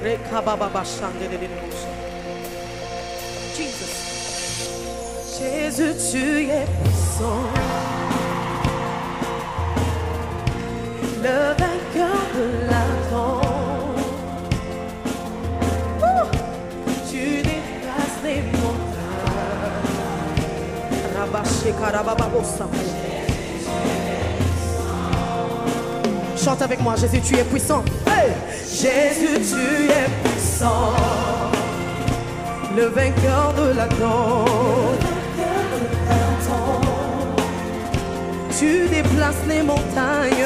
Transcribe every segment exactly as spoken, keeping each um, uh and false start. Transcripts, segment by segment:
Jesus. Jésus, tu es puissant. Le vainqueur de la tombe. Ouh. Tu déplaces les montagnes. Rabaché karabababosa. Chante avec moi, Jésus, tu es puissant. Hey! Jésus, tu es puissant. Le vainqueur de la tombe. Tu déplaces les montagnes.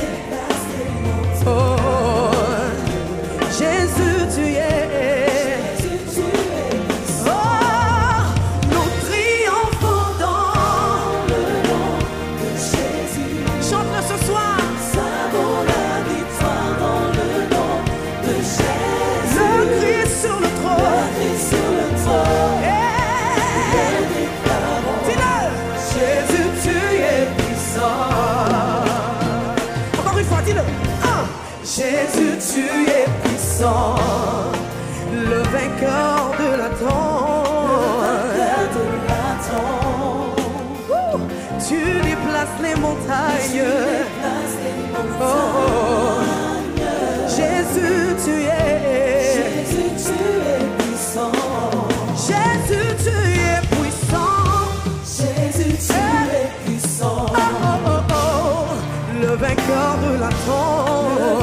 Oh, Jésus, tu es. Oh, nous triomphons dans le nom de Jésus. Chante-le ce soir. Savons la victoire dans le nom de Jésus. Le Christ sur le trône. Le Christ sur le trône. Dis-le. Jésus, tu es puissant. Encore une fois, dis-le. Jésus, tu es puissant, le vainqueur de la tombe. Tu déplaces les montagnes. Oh, Jésus, tu es. Jésus, tu es puissant. Jésus, tu es puissant. Jésus, tu es puissant. Oh, oh, oh, oh. Le vainqueur de la tombe.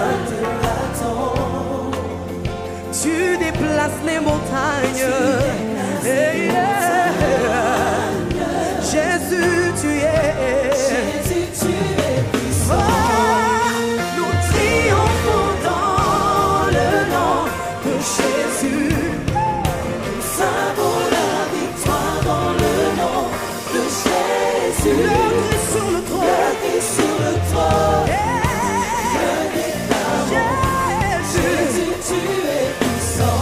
Tu déplaces les montagnes. Hey, yeah. Jésus, tu es. Jésus, tu es puissant. Oh, nous triomphons dans le nom de Jésus. Nous savons la victoire dans le nom de Jésus. Le Christ sur le trône. Le Christ sur le trône. Yeah. Jésus, tu es puissant.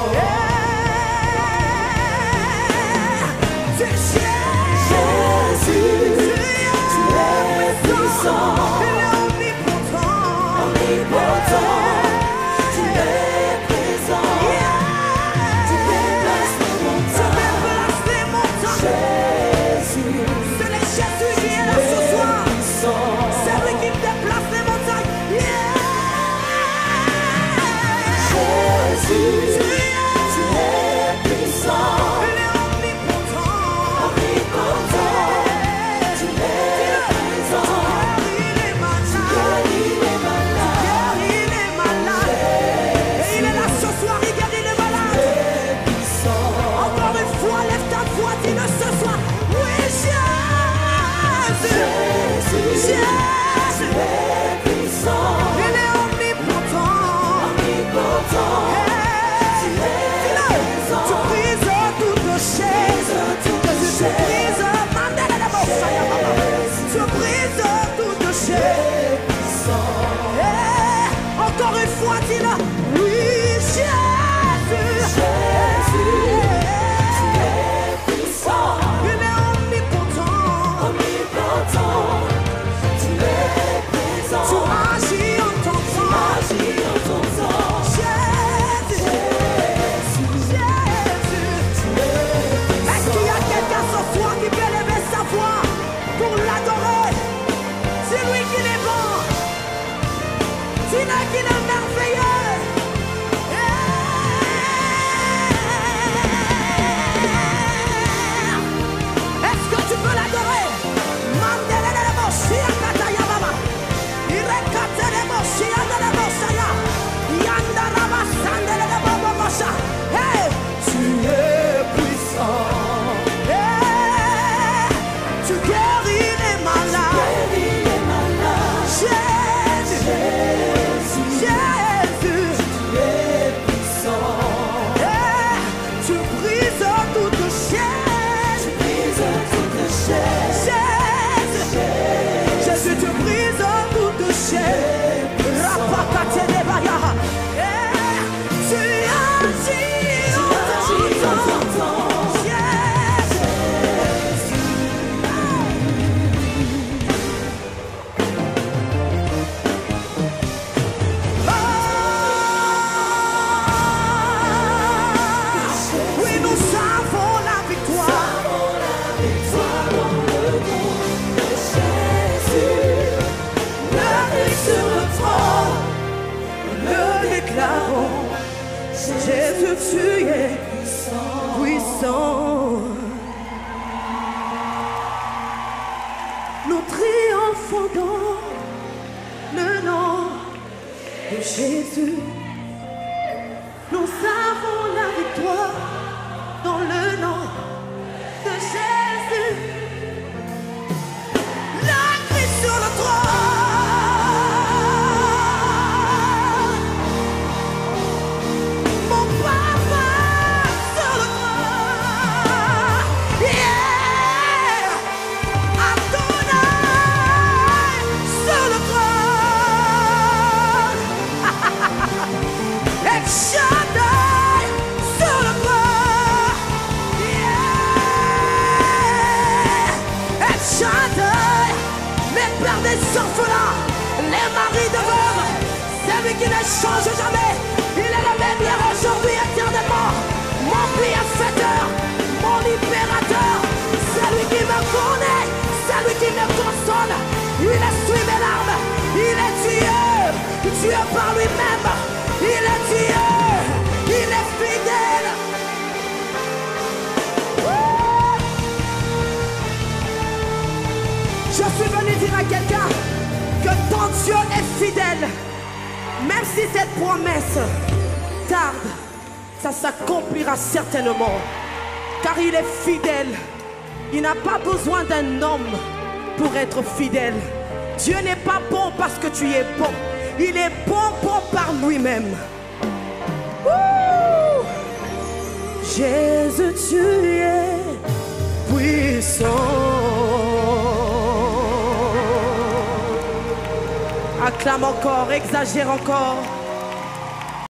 Yeah. Jésus, tu es puissant. Tu es omnipotent. Omnipotent. Tu es présent. Yeah. Tu déplaces les montagnes. Tu déplaces les montagnes. Jésus, c'est le Jésus qui est là ce soir. C'est lui qui déplace les montagnes. Yeah. Jésus, tu es puissant. Tu es omnipotent. Omnipotent. Tu es présent. Tu guéris les malades. Tu guéris les malades. Tu guéris les malades. Et il est là ce soir, il guérit les malades. Tu es puissant. Encore une fois, lève ta voix, dis-le ce soir. Oui, Jésus. Jésus, Jésus. Tu es puissant. Il est omnipotent. Omnipotent. Encore une fois, dis-le. Oui, Jésus. Jésus, tu es puissant. Il est omnipotent. Omnipotent. Tu es présent. Tu agis en ton temps. Tu agis en ton temps. Jésus. Jésus, tu es puissant. Nous triomphons dans le nom de Jésus. Nous avons la victoire dans le nom de Jésus. La Christ sur le trône. Mon papa sur le trône. Yeah. Adonai sur le trône. El Shaddai sur le trône. Yeah. El Shaddai, les pères des orphelins, les maris de veuves, c'est lui qui ne change jamais. Il est le même hier, aujourd'hui, éternellement. Mon bienfaiteur, mon libérateur, c'est lui qui me connaît, c'est lui qui me console. Il essuie mes larmes, il est Dieu, Dieu par lui-même. Il est Dieu, il est fidèle. Wouh! Je suis venu dire à quelqu'un que ton Dieu est fidèle. Même si cette promesse tarde, ça s'accomplira certainement. Car il est fidèle. Il n'a pas besoin d'un homme pour être fidèle. Dieu n'est pas bon parce que tu es bon. Il est bon, bon par lui-même. Ouh! Jésus, tu es puissant. Acclame encore, exagère encore.